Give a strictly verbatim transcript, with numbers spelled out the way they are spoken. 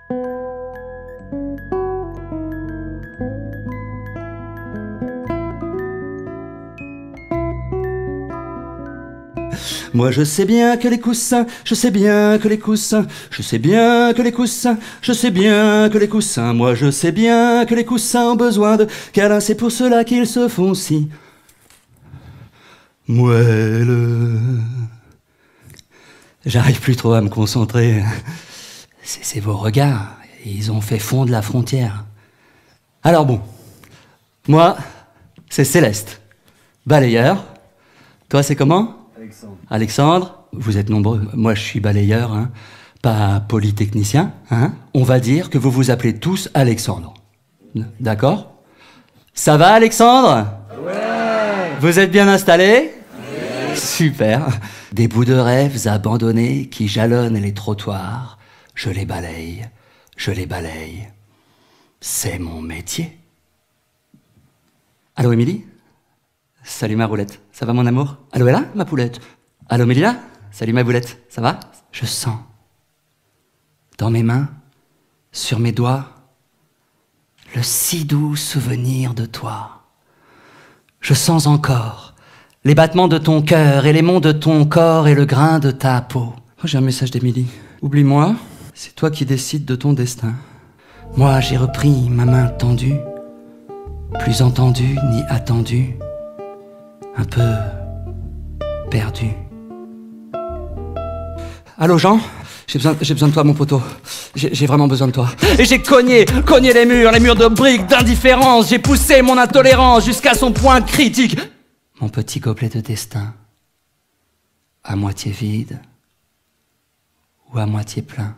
Moi je sais bien que les coussins, je sais bien que les coussins, je sais bien que les coussins, je sais bien que les coussins, moi je sais bien que les coussins ont besoin de câlins, c'est pour cela qu'ils se font si moelleux. J'arrive plus trop à me concentrer. C'est vos regards, ils ont fait fondre la frontière. Alors bon, moi, c'est Céleste, balayeur. Toi, c'est comment ? Alexandre. Alexandre, vous êtes nombreux. Moi, je suis balayeur, hein, pas polytechnicien. Hein. On va dire que vous vous appelez tous Alexandre. D'accord ? Ça va, Alexandre ? Ouais. Vous êtes bien installé ? Ouais. Super. Des bouts de rêves abandonnés qui jalonnent les trottoirs. Je les balaye, je les balaye. C'est mon métier. Allô, Émilie ? Salut ma roulette, ça va mon amour? Allô Ella, ma poulette? Allô Mélia? Salut ma boulette, ça va? Je sens, dans mes mains, sur mes doigts, le si doux souvenir de toi. Je sens encore les battements de ton cœur et les monts de ton corps et le grain de ta peau. Oh, j'ai un message d'Émilie. Oublie-moi, c'est toi qui décides de ton destin. Moi, j'ai repris ma main tendue, plus entendue ni attendue. Un peu perdu. Allô Jean? J'ai besoin, j'ai besoin de toi mon poteau. J'ai vraiment besoin de toi. Et j'ai cogné, cogné les murs, les murs de briques, d'indifférence. J'ai poussé mon intolérance jusqu'à son point critique. Mon petit gobelet de destin, à moitié vide ou à moitié plein.